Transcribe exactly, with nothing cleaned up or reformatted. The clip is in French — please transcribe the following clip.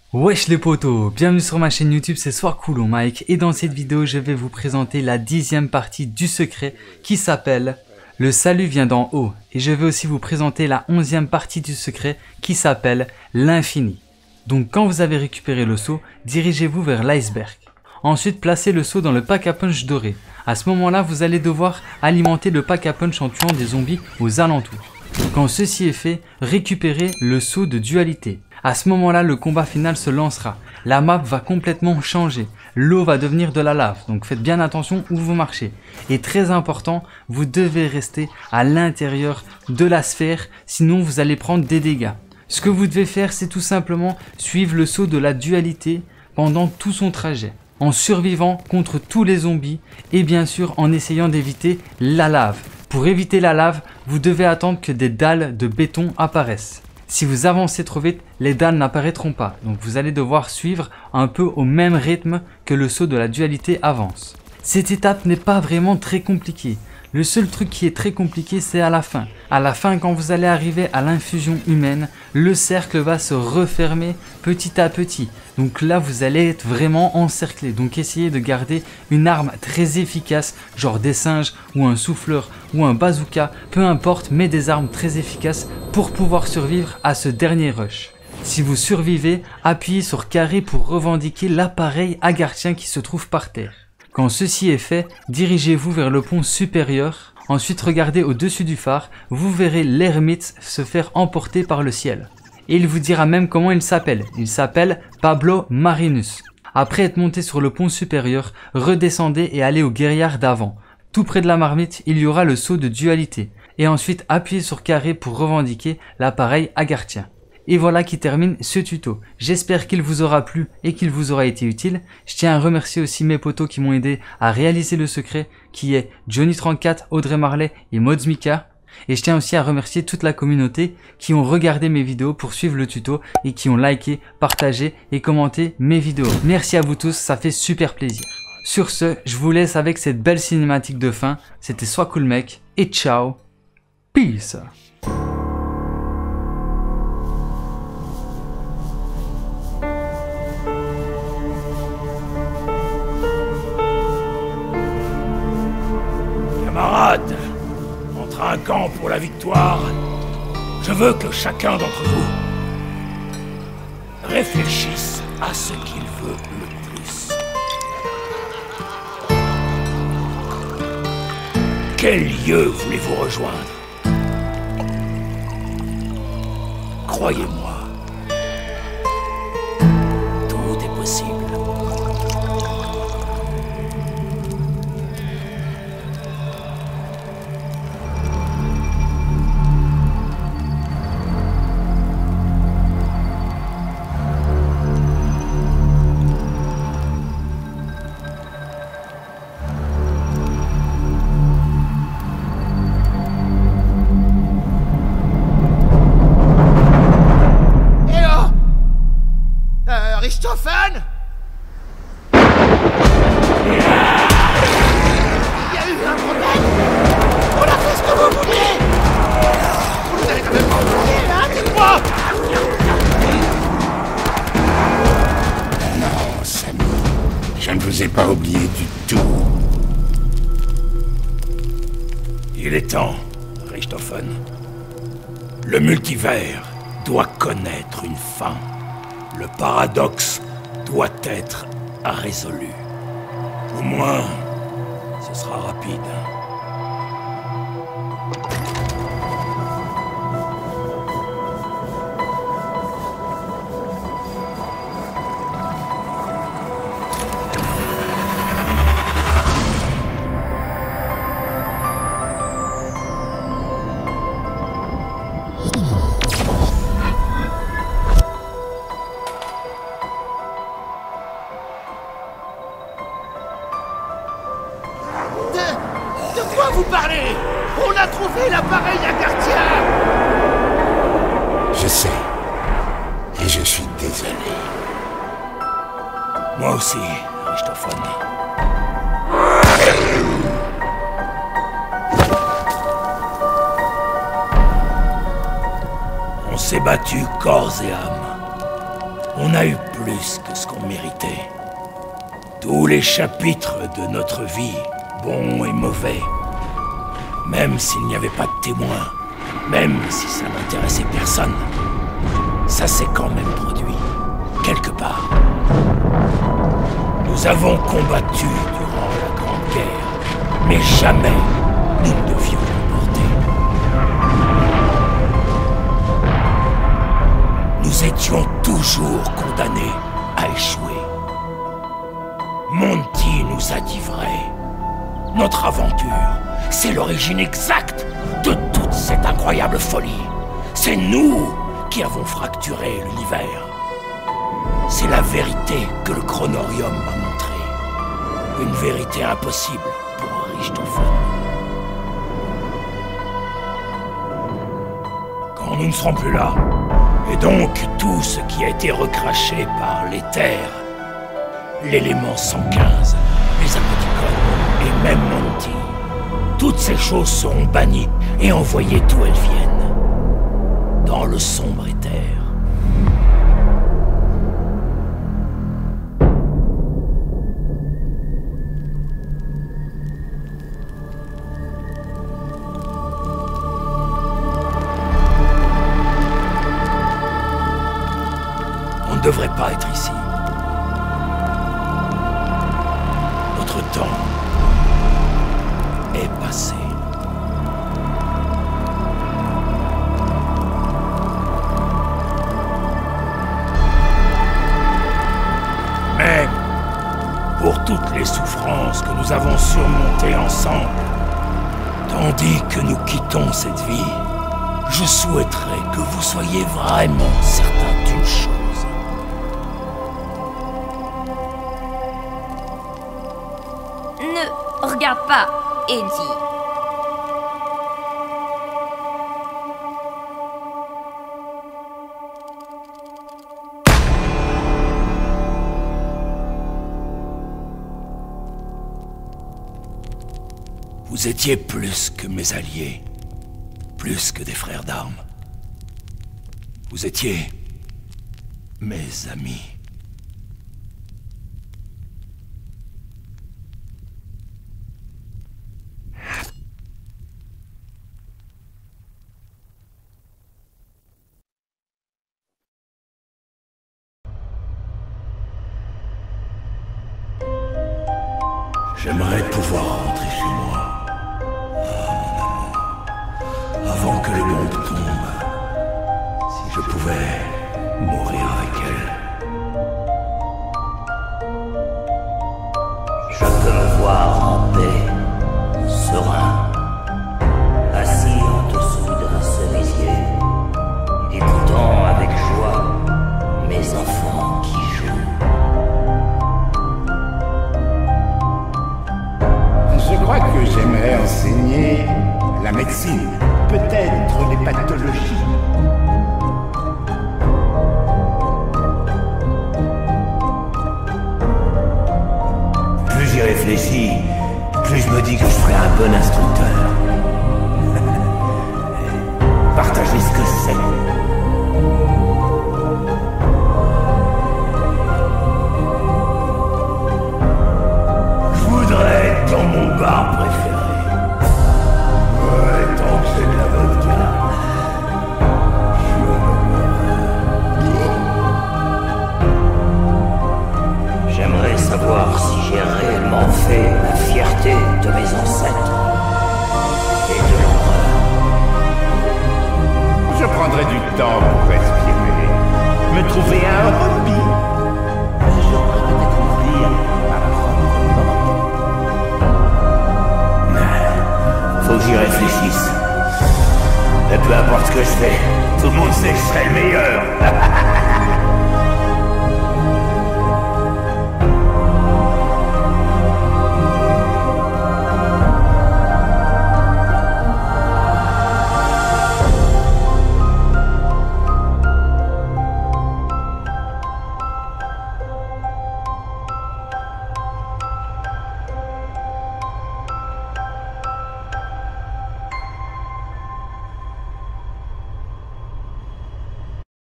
Wesh les potos, bienvenue sur ma chaîne YouTube, c'est Soircool Mike et dans cette vidéo je vais vous présenter la dixième partie du secret qui s'appelle Le salut vient d'en haut et je vais aussi vous présenter la onzième partie du secret qui s'appelle l'infini. Donc quand vous avez récupéré le seau, dirigez-vous vers l'iceberg. Ensuite placez le seau dans le pack à punch doré. À ce moment là vous allez devoir alimenter le pack à punch en tuant des zombies aux alentours. Quand ceci est fait, récupérez le seau de dualité. À ce moment-là, le combat final se lancera. La map va complètement changer. L'eau va devenir de la lave, donc faites bien attention où vous marchez. Et très important, vous devez rester à l'intérieur de la sphère, sinon vous allez prendre des dégâts. Ce que vous devez faire, c'est tout simplement suivre le seau de la dualité pendant tout son trajet, en survivant contre tous les zombies et bien sûr en essayant d'éviter la lave. Pour éviter la lave, vous devez attendre que des dalles de béton apparaissent. Si vous avancez trop vite, les dalles n'apparaîtront pas, donc vous allez devoir suivre un peu au même rythme que le saut de la dualité avance. Cette étape n'est pas vraiment très compliquée. Le seul truc qui est très compliqué, c'est à la fin. À la fin, quand vous allez arriver à l'infusion humaine, le cercle va se refermer petit à petit. Donc là, vous allez être vraiment encerclé. Donc essayez de garder une arme très efficace, genre des singes ou un souffleur ou un bazooka, peu importe, mais des armes très efficaces pour pouvoir survivre à ce dernier rush. Si vous survivez, appuyez sur carré pour revendiquer l'appareil agarthien qui se trouve par terre. Quand ceci est fait, dirigez-vous vers le pont supérieur. Ensuite, regardez au-dessus du phare, vous verrez l'ermite se faire emporter par le ciel. Et il vous dira même comment il s'appelle. Il s'appelle Pablo Marinus. Après être monté sur le pont supérieur, redescendez et allez au guerriard d'avant. Tout près de la marmite, il y aura le seau de dualité. Et ensuite, appuyez sur carré pour revendiquer l'appareil agarthien. Et voilà qui termine ce tuto. J'espère qu'il vous aura plu et qu'il vous aura été utile. Je tiens à remercier aussi mes potos qui m'ont aidé à réaliser le secret, qui est Johnny trente-quatre, Audrey Marley et Modsmika. Et je tiens aussi à remercier toute la communauté qui ont regardé mes vidéos pour suivre le tuto et qui ont liké, partagé et commenté mes vidéos. Merci à vous tous, ça fait super plaisir. Sur ce, je vous laisse avec cette belle cinématique de fin. C'était Soircool Mec et ciao, peace. Camarades, entre un camp pour la victoire, je veux que chacun d'entre vous réfléchisse à ce qu'il veut le plus. Quel lieu voulez-vous rejoindre? Croyez-moi, tout est possible. Richthofen? Il y a eu un problème. On a fait ce que vous vouliez. Vous allez quand même pas oublier, hein, dites-moi. Non, Sammy, je ne vous ai pas oublié du tout. Il est temps, Richthofen. Le multivers doit connaître une fin. Le paradoxe doit être résolu. Au moins, ce sera rapide. De quoi vous parlez? On a trouvé l'appareil agarthien. Je sais. Et je suis désolé. Moi aussi, Richthofen. On s'est battu corps et âme. On a eu plus que ce qu'on méritait. Tous les chapitres de notre vie, bons et mauvais, même s'il n'y avait pas de témoins, même si ça n'intéressait personne, ça s'est quand même produit, quelque part. Nous avons combattu durant la Grande Guerre, mais jamais nous ne devions l'emporter. Nous étions toujours condamnés à échouer. Monty nous a dit vrai. Notre aventure, c'est l'origine exacte de toute cette incroyable folie. C'est nous qui avons fracturé l'univers. C'est la vérité que le Chronorium m'a montrée. Une vérité impossible pour Richthofen. Quand nous ne serons plus là, et donc tout ce qui a été recraché par l'éther, l'élément cent quinze, les apothicones et même Monty, toutes ces choses seront bannies et envoyées d'où elles viennent, dans le sombre éther. On ne devrait pas être ici. Notre temps est passé. Mais pour toutes les souffrances que nous avons surmontées ensemble, tandis que nous quittons cette vie, je souhaiterais que vous soyez vraiment certains d'une chose. Ne regarde pas, Eddie. Vous étiez plus que mes alliés, plus que des frères d'armes. Vous étiez mes amis. J'aimerais pouvoir rentrer chez moi. Ah, mon amour. Avant que les bombes tombent. Si je pouvais mourir avec elle. Je peux me voir en paix, serein, assis en dessous d'un cerisier, écoutant avec joie mes enfants qui jouent. Je crois que j'aimerais enseigner la médecine, peut-être les pathologies. Plus j'y réfléchis, plus je me dis que je serais un bon instructeur. Partager ce que je sais. Je voudrais être dans mon bar préféré. Ouais, tant que c'est de la vodka. J'aimerais savoir si j'ai réellement fait la fierté de mes ancêtres et de l'empereur. Je prendrai du temps pour respirer, me trouver un hobby. Un jour, je vais découvrir ma propre mort. Faut que j'y réfléchisse. Et peu importe ce que je fais, tout le monde sait que je serai le meilleur.